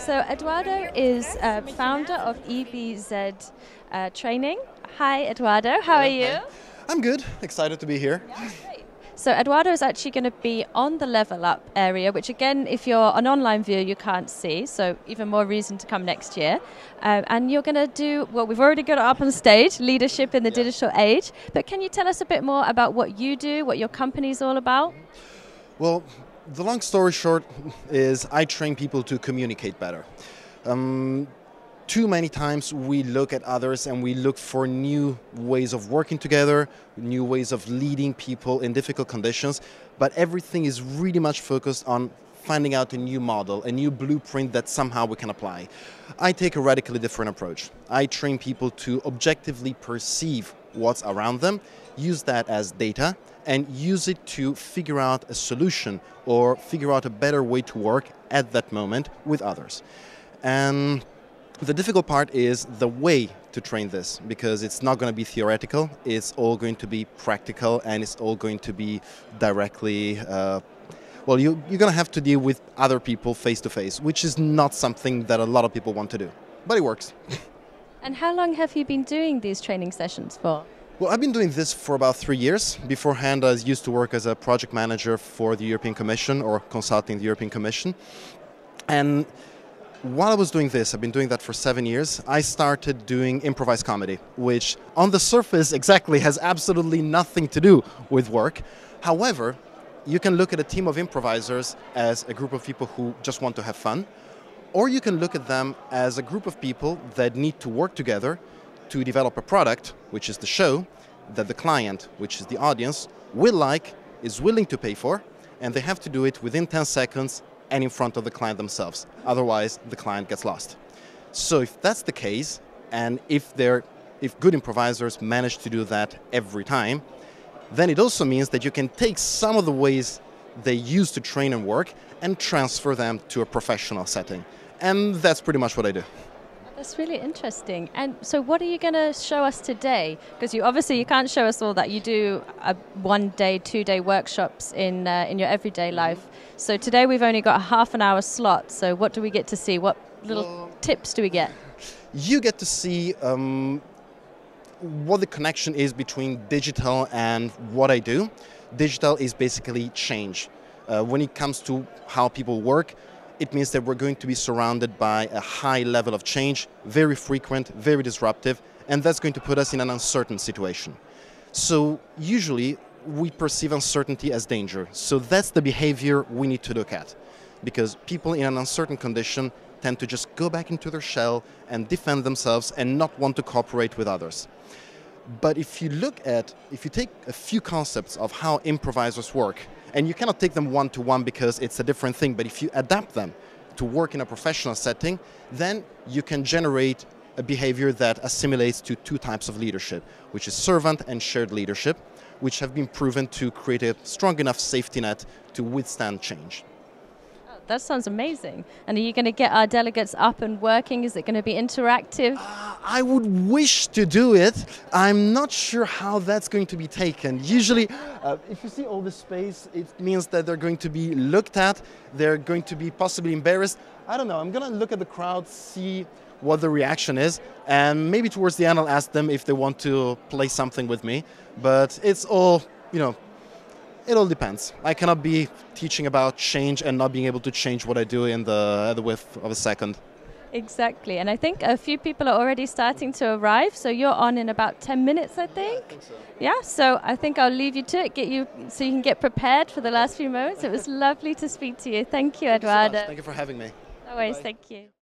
So Edoardo is founder of EBZ Training. Hi Edoardo, how are you? I'm good, excited to be here. Yeah, great. So Edoardo is actually going to be on the Level Up area, which again, if you're an online viewer, you can't see, so even more reason to come next year. And you're going to do, well, we've already got it up on stage, Leadership in the Digital Age, but can you tell us a bit more about what you do, what your company's all about? Well, the long story short is I train people to communicate better. Too many times we look at others and we look for new ways of working together, new ways of leading people in difficult conditions, but everything is really much focused on finding out a new model, a new blueprint that somehow we can apply. I take a radically different approach. I train people to objectively perceive what's around them, use that as data, and use it to figure out a solution or figure out a better way to work at that moment with others. And the difficult part is the way to train this, because it's not going to be theoretical, it's all going to be practical, and it's all going to be directly, well, you're going to have to deal with other people face to face, which is not something that a lot of people want to do, but it works. And how long have you been doing these training sessions for? Well, I've been doing this for about 3 years. Beforehand, I used to work as a project manager for the European Commission or consulting the European Commission. And while I was doing this, I've been doing that for 7 years, I started doing improvised comedy, which on the surface exactly has absolutely nothing to do with work. However, you can look at a team of improvisers as a group of people who just want to have fun, or you can look at them as a group of people that need to work together to develop a product, which is the show, that the client, which is the audience, will like, is willing to pay for, and they have to do it within 10 seconds and in front of the client themselves. Otherwise, the client gets lost. So if that's the case, and if good improvisers manage to do that every time, then it also means that you can take some of the ways they use to train and work and transfer them to a professional setting. And that's pretty much what I do. That's really interesting. And so what are you going to show us today? Because you can't show us all that. You do 1 day, 2 day workshops in your everyday life. So today we've only got a half an hour slot. So what do we get to see? What little tips do we get? You get to see what the connection is between digital and what I do. Digital is basically change. When it comes to how people work, it means that we're going to be surrounded by a high level of change, very frequent, very disruptive, and that's going to put us in an uncertain situation. So usually we perceive uncertainty as danger. So that's the behavior we need to look at, because people in an uncertain condition tend to just go back into their shell and defend themselves and not want to cooperate with others. But if you take a few concepts of how improvisers work, and you cannot take them one-to-one because it's a different thing, but if you adapt them to work in a professional setting, then you can generate a behavior that assimilates to 2 types of leadership, which is servant and shared leadership, which have been proven to create a strong enough safety net to withstand change. That sounds amazing. And are you going to get our delegates up and working? Is it going to be interactive? I would wish to do it. I'm not sure how that's going to be taken. Usually, if you see all this space, it means that they're going to be looked at. They're going to be possibly embarrassed. I don't know. I'm going to look at the crowd, see what the reaction is, and maybe towards the end I'll ask them if they want to play something with me. But it's all, it all depends. I cannot be teaching about change and not being able to change what I do in the width of a second. Exactly, and I think a few people are already starting to arrive, so you're on in about 10 minutes, I think? Yeah, I think so. Yeah, so I think I'll leave you to it, so you can get prepared for the last few moments. It was lovely to speak to you. Thank you, Edoardo. Thank you for having me. No worries, Bye. thank you.